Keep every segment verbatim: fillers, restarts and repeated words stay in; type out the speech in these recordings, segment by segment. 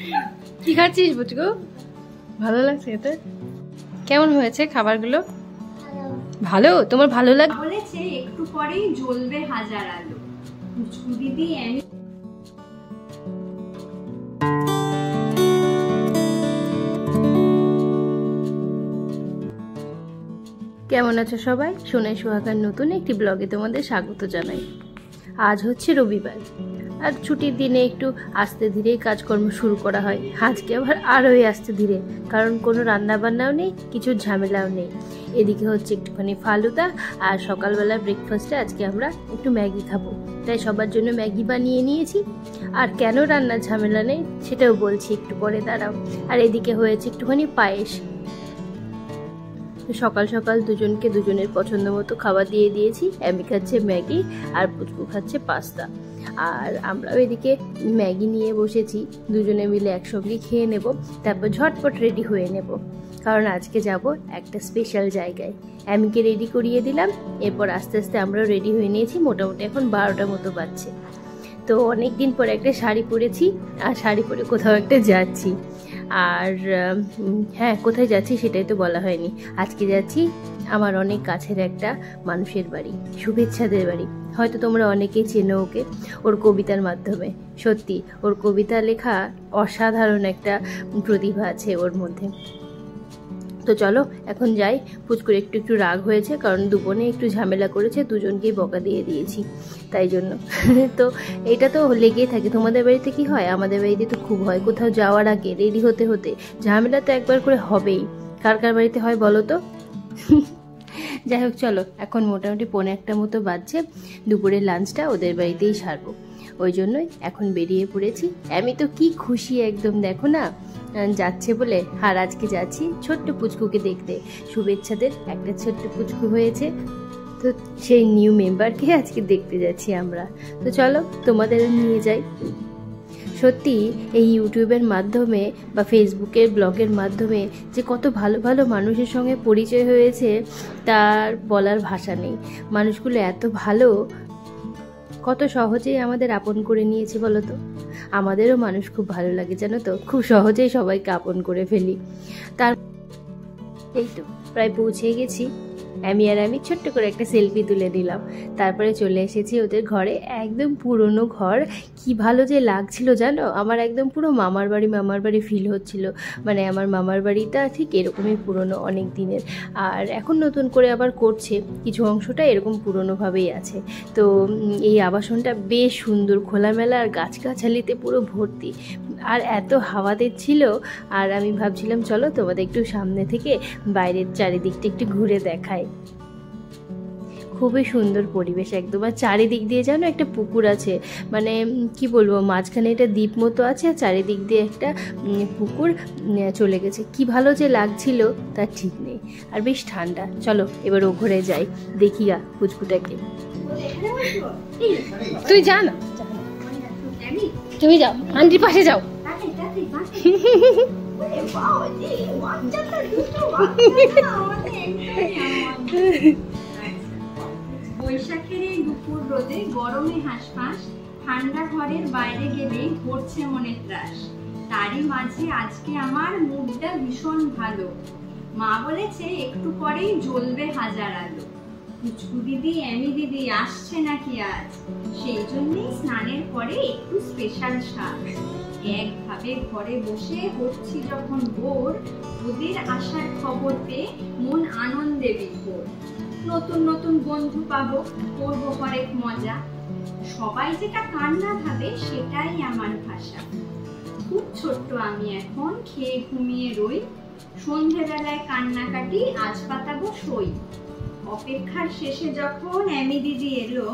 কি খাচ্ছিস বুচকু? ভালো লাগছে এতে? কেমন হয়েছে খাবারগুলো? ভালো। তোমার ভালো লাগে? বলেছে একটু পরেই জ্বলবে হাজার আলো। পুচকু দিদি আমি কেমন আছো সবাই? সোনাই সোহাগার নতুন একটি ব্লগে তোমাদের স্বাগত জানাই। আজ হচ্ছে রবিবার, আর ছুটির দিনে একটু আস্তে ধীরেই কাজকর্ম শুরু করা হয়। আজকে আবার আরোই আস্তে ধীরে, কারণ কোনো রান্না বান্নাও নেই, কিছু ঝামেলাও নেই। এদিকে হচ্ছে একটুখানি ফালুদা, আর সকালবেলা ব্রেকফাস্টে আজকে আমরা একটু ম্যাগি খাবো, তাই সবার জন্য ম্যাগি বানিয়ে নিয়েছি। আর কেন রান্নার ঝামেলা নেই সেটাও বলছি একটু পরে, দাঁড়াও। আর এদিকে হয়েছে একটুখানি পায়েস। সকাল সকাল দুজনকে দুজনের পছন্দ মতো খাবার দিয়ে দিয়েছি। আমি খাচ্ছে ম্যাগি আর পুচকু খাচ্ছে পাস্তা। আর আমরাও এদিকে ম্যাগি নিয়ে বসেছি, দুজনে মিলে একসঙ্গে খেয়ে নেব, তারপর ঝটপট রেডি হয়ে নেব, কারণ আজকে যাব একটা স্পেশাল জায়গায়। অ্যামিকে রেডি করিয়ে দিলাম, এরপর আস্তে আস্তে আমরাও রেডি হয়ে নিয়েছি। মোটামুটি এখন বারোটার মতো বাজছে। তো অনেক দিন পরে একটা শাড়ি পরেছি, আর শাড়ি পরে কোথাও একটা যাচ্ছি। আর হ্যাঁ, কোথায় যাচ্ছি সেটাই তো বলা হয়নি। আজকে যাচ্ছি আমার অনেক কাছের একটা মানুষের বাড়ি, শুভেচ্ছাদের বাড়ি। হয়তো তোমরা অনেকেই চেনো ওকে, ওর কবিতার মাধ্যমে। সত্যি ওর কবিতা লেখা অসাধারণ একটা প্রতিভা আছে ওর মধ্যে। তো চলো এখন যাই। পুচকুর একটু একটু রাগ হয়েছে, কারণ দুবোনে একটু ঝামেলা করেছে, দুজনকেই বকা দিয়ে দিয়েছি তাই জন্য। তো এটা তো লেগেই থাকে। তোমাদের বাড়িতে কি হয়? আমাদের বাড়িতে তো খুব হয়। কোথাও যাওয়ার আগে রেডি হতে হতে ঝামেলা তো একবার করে হবেই। কার কার বাড়িতে হয় বলো তো? যাই হোক, চলো এখন মোটামুটি পৌনে একটা মতো বাজছে। দুপুরের লাঞ্চটা ওদের বাড়িতেই সারবো, ওই জন্যই এখন বেরিয়ে পড়েছি। আমি তো কি খুশি একদম, দেখো না যাচ্ছে বলে। আর আজকে যাচ্ছি ছোট্ট পুচকুকে দেখতে। শুভেচ্ছাদের একটা ছোট্ট পুচকু হয়েছে, তো সেই নিউ মেম্বারকে আজকে দেখতে যাচ্ছি আমরা। তো চলো তোমাদের নিয়ে যাই। সত্যি এই ইউটিউবের মাধ্যমে বা ফেসবুকের ব্লগের মাধ্যমে যে কত ভালো ভালো মানুষের সঙ্গে পরিচয় হয়েছে তার বলার ভাষা নেই। মানুষগুলো এত ভালো, কত সহজেই আমাদের আপন করে নিয়েছে বলো তো। আমাদেরও মানুষ খুব ভালো লাগে জানো তো, খুব সহজেই সবাইকে আপন করে ফেলি। তার এই তো প্রায় পৌঁছে গেছি। আমি আর আমি ছোট্ট করে একটা সেলফি তুলে দিলাম, তারপরে চলে এসেছি ওদের ঘরে। একদম পুরনো ঘর, কি ভালো যে লাগছিল জানো। আমার একদম পুরো মামার বাড়ি মামার বাড়ি ফিল হচ্ছিল। মানে আমার মামার বাড়িটা ঠিক এরকমই পুরনো, অনেক দিনের। আর এখন নতুন করে আবার করছে, কিছু অংশটা এরকম পুরনোভাবেই আছে। তো এই আবাসনটা বেশ সুন্দর, খোলামেলা আর গাছগাছালিতে পুরো ভর্তি, আর এত হাওয়া দিচ্ছিল। আর আমি ভাবছিলাম চলো তোমাদের একটু সামনে থেকে বাইরের চারিদিকটা একটু ঘুরে দেখাই। খুবই সুন্দর পরিবেশ একদম। আর চারিদিক দিয়ে যেন একটা পুকুর আছে, মানে কি বলবো, মাঝখানে একটা দ্বীপ মতো আছে, আর চারিদিক দিয়ে একটা পুকুর চলে গেছে। কি ভালো যে লাগছিল তার ঠিক নেই। আর বেশ ঠান্ডা। চলো এবার ও ঘরে যাই, দেখি গা পুচকুটাকে। তুই যা না, তুমি যাও, আন্টির পাশে যাও। বৈশাখের এই দুপুর রোদে গরমে হাঁসফাঁস, ঠান্ডা ঘরের বাইরে গেলেই ধরছে মনে ত্রাস। তারই মাঝে আজকে আমার মুডটা ভীষণ ভালো। মা বলেছে একটু পরেই জ্বলবে হাজার আলো। পুচকু দিদি এমি দিদি আসছে নাকি আজ, সেই জন্যই স্নানের পরে একটু স্পেশাল সাজ। একভাবে ঘরে বসে হচ্ছি যখন বোর, ওদের আসার খবর পেয়ে মন আনন্দে বিভোর। নতুন নতুন বন্ধু পাবো, করবো হরেক মজা। সবাই যেটা কান্না ভাবে সেটাই আমার ভাষা। খুব ছোট্ট আমি এখন, খেয়ে ঘুমিয়ে রই। সন্ধেবেলায় কান্নাকাটি, আজ পাতাবো সই। অপেক্ষার শেষে যখন এমি দিদি এলো,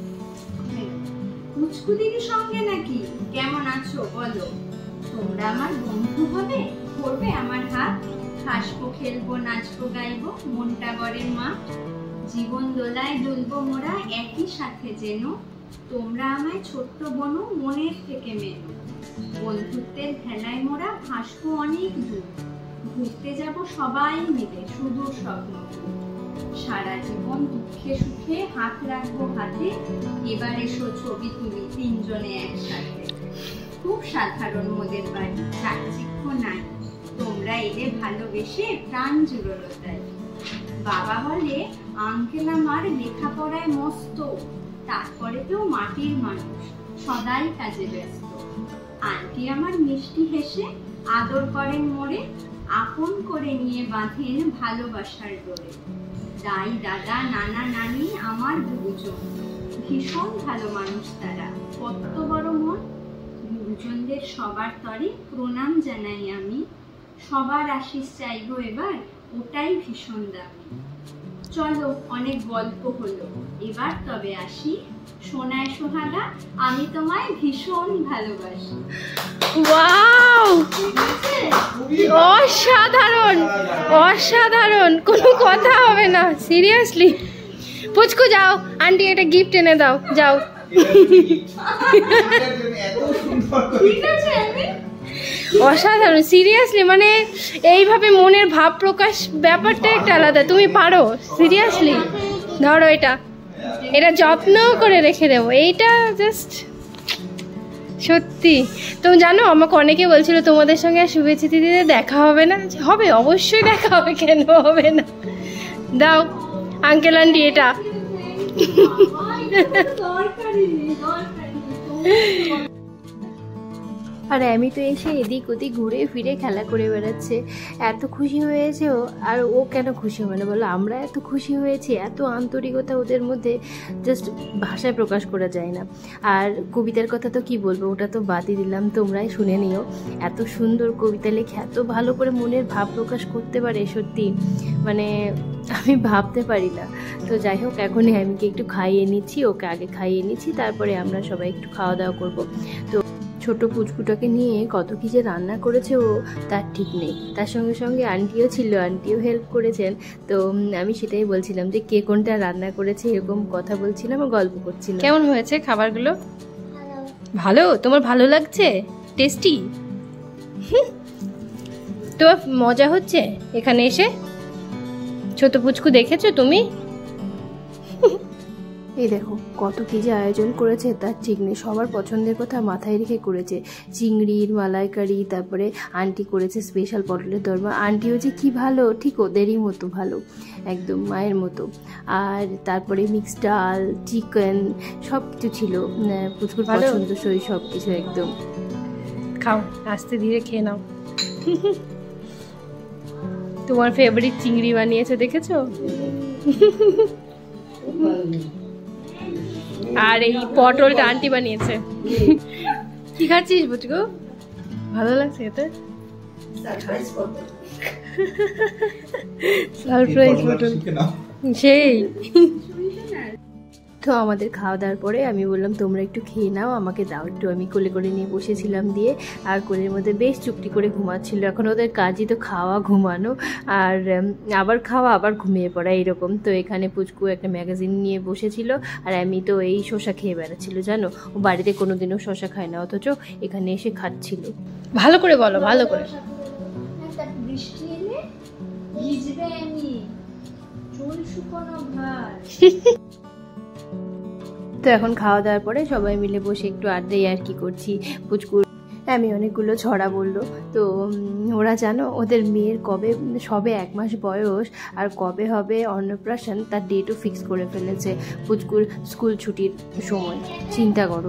পুচকু দিদির সঙ্গে নাকি, কেমন আছো বলো। তোমরা আমার বন্ধু হবে, করবে আমার হাত। হাসবো খেলবো নাচবো গাইবো, মনটা গড়ে মা। জীবন দোলায় দুলবো মোরা একই সাথে যেন। তোমরা আমায় ছোট্ট বোনো, মনের থেকে মেনো। বন্ধুত্বের ভেলায় মোরা ভাসবো অনেক দূর। ঘুরতে যাব সবাই মিলে সুদূর স্বপ্ন। সারা জীবন দুঃখে সুখে হাত রাখবো হাতে। এবার এসো ছবি তুলি তিনজনে একসাথে। খুব সাধারণ মোদের বাড়ি, চাকচিক্য নাই, তোমরা এলে ভালোবেসে প্রাণ জুড়লো তাই। বাবা বলে আঙ্কেল আমার লেখাপড়ায় মস্ত, তারপরে তো মাটির মানুষ, সদাই কাজে ব্যস্ত। আন্টি আমার মিষ্টি হেসে আদর করেন মোরে, আপন করে নিয়ে বাঁধেন ভালোবাসার ডোরে। দাই দাদা নানা নানি আমার গুরুজন, ভীষণ ভালো মানুষ তারা, কত বড় মন। গুরুজনদের সবার তরে প্রণাম জানাই আমি, সবার আশিস চাইবো এবার, ওটাই ভীষণ দামি। চলো অনেক গল্প হলো, এবার তবে আসি, সোনায় সোহাগা আমি তোমায় ভীষণ ভালোবাসি। ওয়াও, অসাধারণ অসাধারণ, কোনো কথা হবে না, সিরিয়াসলি। পুচকু যাও, আন্টি একটা গিফট এনে দাও, যাও। অসাধারণ, সিরিয়াসলি, মানে এইভাবে মনের ভাব প্রকাশ ব্যাপারটা একটা আলাদা। তুমি পারো, সিরিয়াসলি। ধরো এটা, এটা যত্ন করে রেখে দেবো। এইটা জাস্ট সত্যি। তুমি জানো, আমাকে অনেকে বলছিল তোমাদের সঙ্গে শুভেচ্ছা দিদিতে দেখা হবে না। হবে, অবশ্যই দেখা হবে, কেন হবে না। দাও আঙ্কেল আন্টি এটা। আর আমি তো এসে এদিক ওদিক ঘুরে ফিরে খেলা করে বেড়াচ্ছে, এত খুশি হয়েছে ও। আর ও কেন খুশি হবে না বলো, আমরা এত খুশি হয়েছি, এত আন্তরিকতা ওদের মধ্যে, জাস্ট ভাষায় প্রকাশ করা যায় না। আর কবিতার কথা তো কি বলবো, ওটা তো বাদই দিলাম, তোমরাই শুনে নিও। এত সুন্দর কবিতা লেখে, এত ভালো করে মনের ভাব প্রকাশ করতে পারে, সত্যি মানে আমি ভাবতে পারি না। তো যাই হোক, এখন আমিকে একটু খাইয়ে নিচ্ছি, ওকে আগে খাইয়ে নিচ্ছি, তারপরে আমরা সবাই একটু খাওয়া দাওয়া করবো। তো ছোট পুচকুটাকে নিয়ে কত কি যে রান্না করেছে ও, তার ঠিক নেই। তার সঙ্গে সঙ্গে আন্টিও ছিল, আন্টিও হেল্প করেছেন। তো আমি সেটাই বলছিলাম যে কে কোনটা রান্না করেছে, এরকম কথা বলছিলাম আর গল্প করছিলাম। কেমন হয়েছে খাবারগুলো? ভালো? তোমার ভালো লাগছে? টেস্টি? তোমার মজা হচ্ছে এখানে এসে? ছোট পুচকু দেখেছো তুমি? এই দেখো কত কি যে আয়োজন করেছে, তার ঠিক নেই। সবার পছন্দের কথা মাথায় রেখে করেছে, চিংড়ির মালাইকারি, তারপরে আন্টি করেছে স্পেশাল পটলের দরমা। আন্টিও যে কি ভালো, ঠিক ওদেরই মতো ভালো, একদম মায়ের মতো। আর তারপরে মিক্সড ডাল, চিকেন, সব কিছু ছিল, পুচকুর পছন্দসই সব কিছু একদম। খাও, আস্তে ধীরে খেয়ে নাও। তোমার ফেভারিট চিংড়ি বানিয়েছে, দেখেছো? আর এই পটলটা আন্টি বানিয়েছে। কি খাচ্ছিস বুঝগো? ভালো লাগছে এতে? সারপ্রাইজ পটল সেই। তো আমাদের খাওয়া দাওয়ার পরে আমি বললাম তোমরা একটু খেয়ে নাও, আমাকে দাও একটু। আমি কোলে করে নিয়ে বসেছিলাম দিয়ে, আর কোলের মধ্যে বেশ চুপটি করে ঘুমাচ্ছিল। এখন ওদের কাজই তো খাওয়া ঘুমানো, আর আবার খাওয়া আবার ঘুমিয়ে পড়া এরকম। তো এখানে পুচকু একটা ম্যাগাজিন নিয়ে বসেছিল, আর আমি তো এই শসা খেয়ে বেড়াচ্ছিল। জানো, ও বাড়িতে কোনোদিনও শসা খায় না, অথচ এখানে এসে খাচ্ছিল। ভালো করে বলো, ভালো করে। বৃষ্টি এলে ভিজবে আমি, চুল শুকানো ভার। তো এখন খাওয়া দাওয়ার পরে সবাই মিলে বসে একটু আড্ডাই আর কি করছি। পুচকুর আমি অনেকগুলো ছড়া বললো। তো ওরা জানো ওদের মেয়ের কবে সবে এক মাস বয়স, আর কবে হবে অন্নপ্রাশন তার ডেটও ফিক্স করে ফেলেছে, পুচকুর স্কুল ছুটির সময়। চিন্তা করো।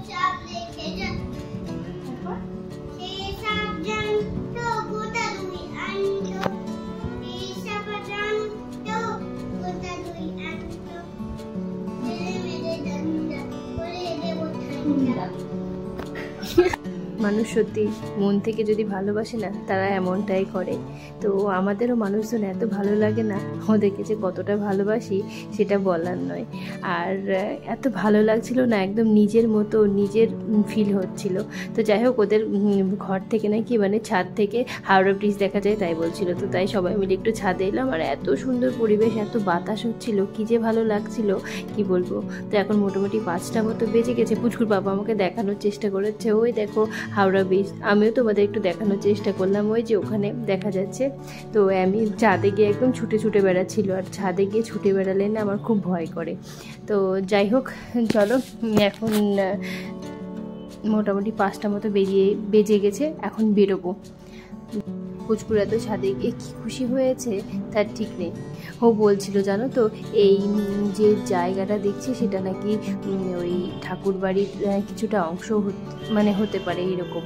মানুষ সত্যি মন থেকে যদি ভালোবাসে না, তারা এমনটাই করে। তো আমাদেরও মানুষজন এত ভালো লাগে না, ওদেরকে যে কতটা ভালোবাসি সেটা বলার নয়। আর এত ভালো লাগছিল না, একদম নিজের মতো নিজের ফিল হচ্ছিল। তো যাই হোক, ওদের ঘর থেকে নাকি মানে ছাদ থেকে হাওড়া ব্রিজ দেখা যায় তাই বলছিল। তো তাই সবাই মিলে একটু ছাদে এলাম, আর এত সুন্দর পরিবেশ, এত বাতাস হচ্ছিল, কী যে ভালো লাগছিল কি বলবো। তো এখন মোটামুটি পাঁচটা মতো বেজে গেছে। পুচকুর বাবা আমাকে দেখানোর চেষ্টা করেছে, ওই দেখো হাওড়া ব্রিজ। আমিও তোমাদের একটু দেখানোর চেষ্টা করলাম, ওই যে ওখানে দেখা যাচ্ছে। তো আমি ছাদে গিয়ে একদম ছুটে ছুটে বেড়াচ্ছিল, আর ছাদে গিয়ে ছুটে বেড়ালে না আমার খুব ভয় করে। তো যাই হোক, চলো এখন মোটামুটি পাঁচটা মতো বেরিয়ে বেজে গেছে, এখন বেরোবো। পুচকুরা তো ছাদে গিয়ে কী খুশি হয়েছে তার ঠিক নেই। ও বলছিল জানো তো, এই যে জায়গাটা দেখছি সেটা নাকি ওই ঠাকুর বাড়ির কিছুটা অংশ মানে হতে পারে এরকম।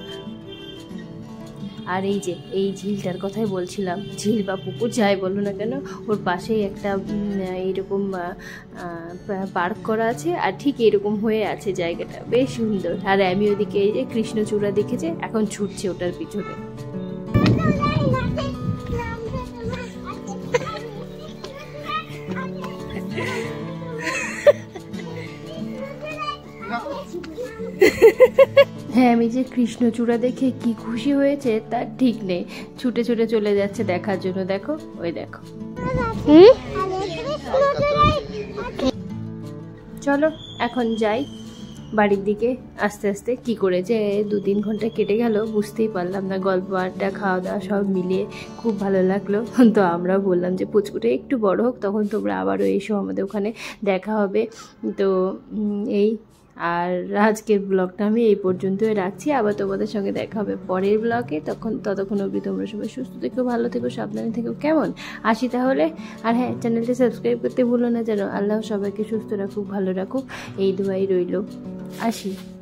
আর এই যে এই ঝিলটার কথাই বলছিলাম, ঝিল বা পুকুর যাই বলো না কেন, ওর পাশেই একটা এইরকম পার্ক করা আছে, আর ঠিক এরকম হয়ে আছে জায়গাটা, বেশ সুন্দর। আর আমি ওদিকে এই যে কৃষ্ণচূড়া দেখেছে, এখন ছুটছে ওটার পিছনে। হ্যাঁ, আমি যে কৃষ্ণচূড়া দেখে কি খুশি হয়েছে তার ঠিক নেই, ছুটে ছুটে চলে যাচ্ছে দেখার জন্য। দেখো, ওই দেখো। চলো এখন যাই বাড়ির দিকে আস্তে আস্তে। কি করে যে দু তিন ঘন্টা কেটে গেল বুঝতেই পারলাম না, গল্প আড্ডা খাওয়া দাওয়া সব মিলিয়ে খুব ভালো লাগলো। তো আমরাও বললাম যে পুচকুটা একটু বড় হোক, তখন তোমরা আবারও এসো, আমাদের ওখানে দেখা হবে। তো এই আর আজকের ব্লগটা আমি এই পর্যন্তই রাখছি, আবার তোমাদের সঙ্গে দেখা হবে পরের ব্লগে। তখন ততক্ষণ অবধি তোমরা সবাই সুস্থ থেকো, ভালো থেকো, সাবধানে থেকো, কেমন? আসি তাহলে। আর হ্যাঁ, চ্যানেলটা সাবস্ক্রাইব করতে ভুলো না যেন। আল্লাহ সবাইকে সুস্থ রাখুক, ভালো রাখুক, এই দোয়াই রইল। আসি।